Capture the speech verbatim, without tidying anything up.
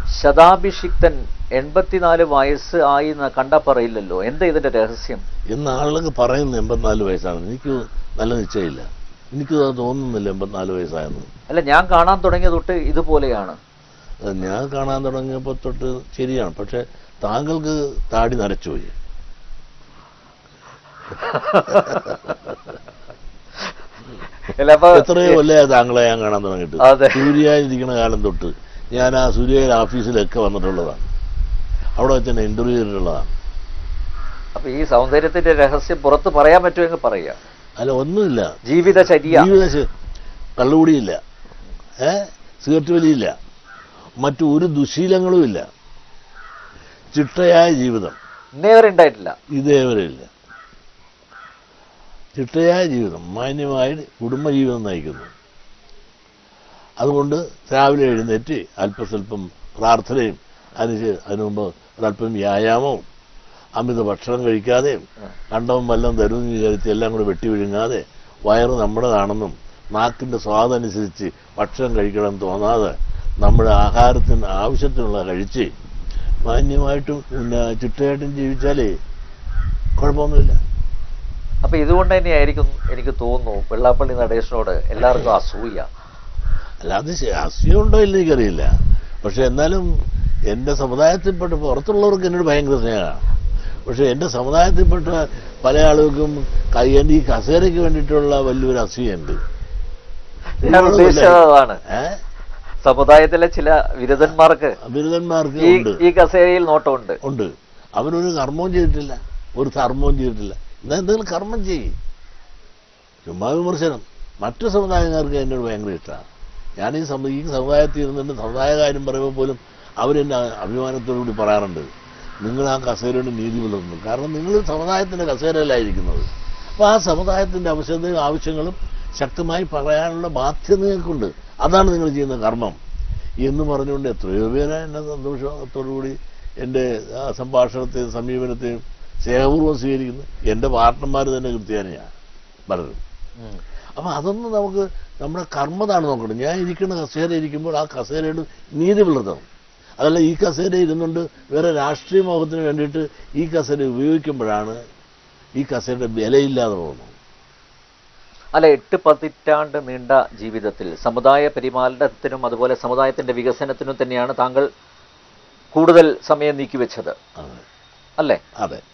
ശതാഭിഷിക്തൻ എൺപത്തിനാല് വയസ്സ് ആയി കണ്ടാ പറയില്ലല്ലോ. എന്താ ഇതിന്റെ രഹസ്യം? ഇന്ന് ആളുകൾ പറയുന്നത് എൺപത്തിനാല് വയസ്സാണ്. എനിക്ക് നല്ല നിശ്ചയമില്ല. എനിക്ക് തോന്നുന്നില്ല എൺപത്തിനാല് വയസ്സായെന്ന്. അല്ല, ഞാൻ കാണാൻ തുടങ്ങിയ തൊട്ട് ഇതുപോലെയാണ്. ഞാൻ കാണാൻ തുടങ്ങിയപ്പോൾ തൊട്ട് ശരിയാണ്. പക്ഷെ താങ്കൾക്ക് താടി നരച്ചുപോയി. എത്രയോ കൊല്ലം താങ്കളെ ഞാൻ കാണാൻ തുടങ്ങിയിട്ട്. സൂര്യായിരിക്കുന്ന കാലം തൊട്ട് ഞാൻ ആ സൂര്യ ഓഫീസിലൊക്കെ വന്നിട്ടുള്ളതാണ്. അവിടെ വെച്ച് തന്നെ ഇന്റർവ്യൂ ചെയ്തിട്ടുള്ളതാണ്. അപ്പൊ ഈ സൗന്ദര്യത്തിന്റെ രഹസ്യം പുറത്ത് പറയാൻ പറ്റുമെങ്കിൽ പറയുക. അല്ല, ഒന്നുമില്ല. ജീവിതചര്യ, ജീവിത കള്ളുകൂടിയില്ല, ഏ സിഗരറ്റ് വലിയില്ല, മറ്റു ഒരു ദുശീലങ്ങളും ഇല്ല. ചിട്ടയായ ജീവിതം ഇന്നേവരെ ഉണ്ടായിട്ടില്ല. ഇതേവരെ ഇല്ല. ചിട്ടയായ ജീവിതം, മാന്യമായി കുടുംബജീവിതം നയിക്കുന്നു. അതുകൊണ്ട് രാവിലെ എഴുന്നേറ്റ് അല്പസ്വല്പം പ്രാർത്ഥനയും അതിന് അതിനു മുമ്പ് ഒരല്പം വ്യായാമവും, അമിത ഭക്ഷണം കഴിക്കാതെയും, കണ്ടവും വല്ലതും തരുമെന്ന് വിചാരിച്ച് എല്ലാം കൂടെ വെട്ടി വിഴുങ്ങാതെ, വയറ് നമ്മുടേതാണെന്നും നാക്കിൻ്റെ സ്വാദനുസരിച്ച് ഭക്ഷണം കഴിക്കണം തോന്നാതെ നമ്മുടെ ആഹാരത്തിന് ആവശ്യത്തിനുള്ള കഴിച്ച് മാന്യമായിട്ടും പിന്നെ ചിട്ടയായിട്ടും ജീവിച്ചാലേ കുഴപ്പമൊന്നുമില്ല. അപ്പൊ ഇതുകൊണ്ട് തന്നെയായിരിക്കും എനിക്ക് തോന്നുന്നു വെള്ളാപ്പള്ളി നടേശനോട് എല്ലാവർക്കും അസൂയ. അല്ലാതെ അസൂയ ഉണ്ടോ ഇല്ല എനിക്കറിയില്ല. പക്ഷെ എന്നാലും എൻ്റെ സമുദായത്തിൽപ്പെട്ട പുറത്തുള്ളവർക്ക് എന്നോട് ഭയങ്കര സ്നേഹമാണ്. പക്ഷെ എൻ്റെ സമുദായത്തിൽപ്പെട്ട പല ആളുകൾക്കും എൻ്റെ ഈ കസേരയ്ക്ക് വേണ്ടിയിട്ടുള്ള വലിയൊരു അസൂയുണ്ട്. ഉദ്ദേശിച്ചതാണ്. സമുദായത്തിലെ ചില ബിരുദന്മാർക്ക് ബിരുദന്മാർക്ക് ഈ കസേരയിൽ നോട്ടമുണ്ട്. ഉണ്ട്. അവരൊരു കർമ്മവും ചെയ്തിട്ടില്ല, ഒരു ധർമ്മവും ചെയ്തിട്ടില്ല. എന്നാൽ എന്തെങ്കിലും കർമ്മം ചെയ്യും. ചുമ്മാ വിമർശനം. മറ്റു സമുദായക്കാർക്ക് എന്നോട് ഭയങ്കര ഇഷ്ടമാണ്. ഞാൻ ഈ സമ ഈ സമുദായത്തിൽ ഇരുന്നിട്ട് സമുദായ കാര്യം പറയുമ്പോൾ പോലും അവരെന്നെ അഭിമാനത്തോടു കൂടി പറയാറുണ്ട്, നിങ്ങൾ ആ കസേരയുടെ നീതി പുലർത്തുന്നു. കാരണം നിങ്ങൾ സമുദായത്തിൻ്റെ കസേരയിലായിരിക്കുന്നത്. അപ്പോൾ ആ സമുദായത്തിൻ്റെ ആവശ്യതയും ആവശ്യങ്ങളും ശക്തമായി പറയാനുള്ള ബാധ്യത നിങ്ങൾക്കുണ്ട്. അതാണ് നിങ്ങൾ ചെയ്യുന്ന കർമ്മം എന്ന് പറഞ്ഞുകൊണ്ട് എത്രയോ പേരെ എന്നെ സന്തോഷത്തോടുകൂടി എൻ്റെ സംഭാഷണത്തെയും സമീപനത്തെയും സ്നേഹപൂർവ്വം സ്വീകരിക്കുന്നു. എൻ്റെ പാർട്ട്ണർമാർ തന്നെ ക്രിസ്ത്യാനിയാണ് പലരും. അപ്പം അതൊന്നും നമുക്ക് നമ്മുടെ കർമ്മതാണ് നോക്കണം. ഞാൻ ഇരിക്കുന്ന കസേര ഇരിക്കുമ്പോൾ ആ കസേരയുടെ നീതി പുലർത്തണം. അതല്ല ഈ കസേര ഇരുന്നുകൊണ്ട് വേറെ രാഷ്ട്രീയ മോഹത്തിന് വേണ്ടിയിട്ട് ഈ കസേര ഉപയോഗിക്കുമ്പോഴാണ് ഈ കസേരയുടെ വിലയില്ലാതെ പോകുന്നത്. അല്ല, എട്ട് പതിറ്റാണ്ട് നീണ്ട ജീവിതത്തിൽ സമുദായ പരിപാലനത്തിനും അതുപോലെ സമുദായത്തിന്റെ വികസനത്തിനും തന്നെയാണ് താങ്കൾ കൂടുതൽ സമയം നീക്കിവെച്ചത്, അല്ലേ? അതെ.